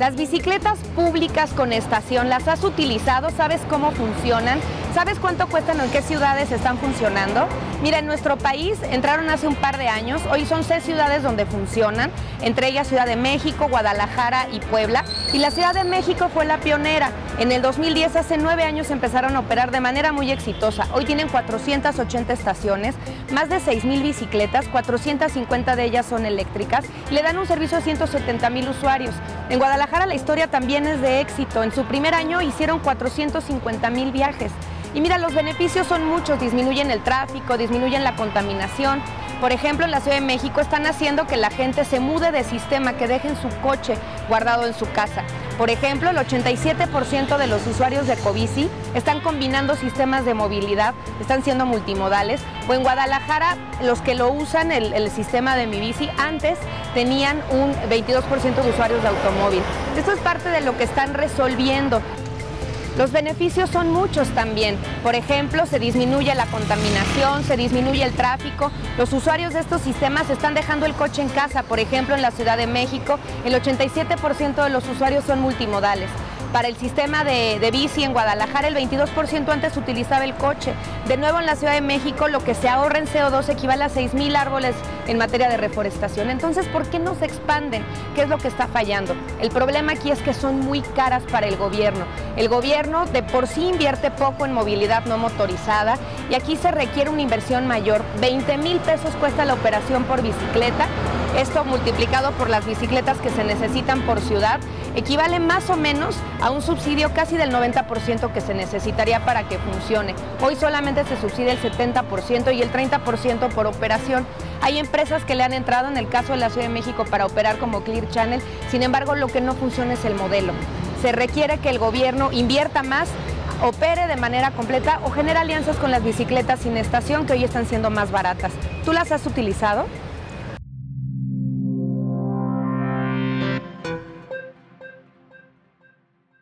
Las bicicletas públicas con estación, ¿las has utilizado? ¿Sabes cómo funcionan? ¿Sabes cuánto cuestan o en qué ciudades están funcionando? Mira, en nuestro país entraron hace un par de años, hoy son 6 ciudades donde funcionan, entre ellas Ciudad de México, Guadalajara y Puebla. Y la Ciudad de México fue la pionera. En el 2010, hace 9 años, empezaron a operar de manera muy exitosa. Hoy tienen 480 estaciones, más de 6,000 bicicletas, 450 de ellas son eléctricas, y le dan un servicio a 170,000 usuarios. En Guadalajara la historia también es de éxito. En su primer año hicieron 450,000 viajes. Y mira, los beneficios son muchos, disminuyen el tráfico, disminuyen la contaminación. Por ejemplo, en la Ciudad de México están haciendo que la gente se mude de sistema, que dejen su coche guardado en su casa. Por ejemplo, el 87% de los usuarios de Ecobici están combinando sistemas de movilidad, están siendo multimodales. O en Guadalajara, los que lo usan, el sistema de Mi Bici, antes tenían un 22% de usuarios de automóvil. Esto es parte de lo que están resolviendo. Los beneficios son muchos también. Por ejemplo, se disminuye la contaminación, se disminuye el tráfico. Los usuarios de estos sistemas están dejando el coche en casa. Por ejemplo, en la Ciudad de México, el 87% de los usuarios son multimodales. Para el sistema de bici en Guadalajara, el 22% antes utilizaba el coche. De nuevo, en la Ciudad de México, lo que se ahorra en CO2 equivale a 6,000 árboles en materia de reforestación. Entonces, ¿por qué no se expanden? ¿Qué es lo que está fallando? El problema aquí es que son muy caras para el gobierno. El gobierno de por sí invierte poco en movilidad no motorizada y aquí se requiere una inversión mayor. 20,000 pesos cuesta la operación por bicicleta. Esto multiplicado por las bicicletas que se necesitan por ciudad, equivale más o menos a un subsidio casi del 90% que se necesitaría para que funcione. Hoy solamente se subsidia el 70% y el 30% por operación. Hay empresas que le han entrado, en el caso de la Ciudad de México, para operar como Clear Channel. Sin embargo, lo que no funciona es el modelo. Se requiere que el gobierno invierta más, opere de manera completa o genere alianzas con las bicicletas sin estación, que hoy están siendo más baratas. ¿Tú las has utilizado?